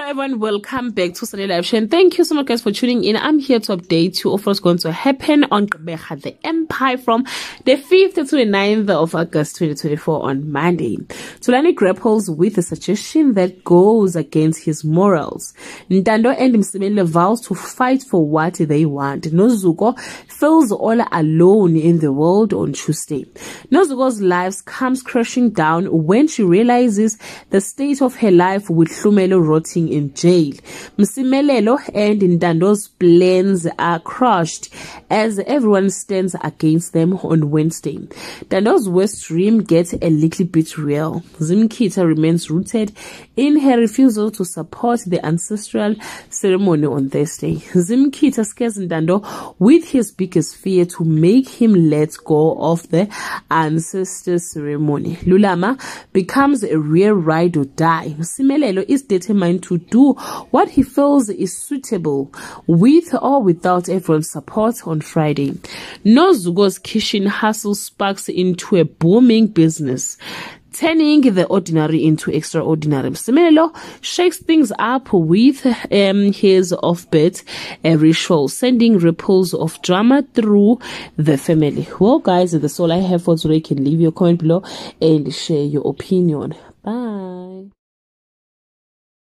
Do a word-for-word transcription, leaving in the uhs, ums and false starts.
everyone, welcome back to Sunday Live Show, and thank you so much guys for tuning in. I'm here to update you of what's going to happen on Gqeberha the Empire from the fifth to the ninth of August twenty twenty-four on Monday. Tulani grapples with a suggestion that goes against his morals. Ntando and Msimele vows to fight for what they want. Nozuko feels all alone in the world on Tuesday. Nozuko's life comes crashing down when she realizes the state of her life with Hlumelo rotting in jail. Msimelelo and Ntando's plans are crushed as everyone stands against them on Wednesday. Ntando's worst dream gets a little bit real. Zimkhitha remains rooted in her refusal to support the ancestral ceremony on Thursday. Zimkhitha scares Ntando with his biggest fear to make him let go of the ancestor ceremony. Lulama becomes a real ride or die. Msimelelo is determined to do what he feels is suitable, with or without everyone's support on Friday. Nozuko's kitchen hustle sparks into a booming business, turning the ordinary into extraordinary. Msimelelo shakes things up with um, his off-beat ritual, sending ripples of drama through the family. Well guys, that's all I have for today. You can leave your comment below and share your opinion. Bye.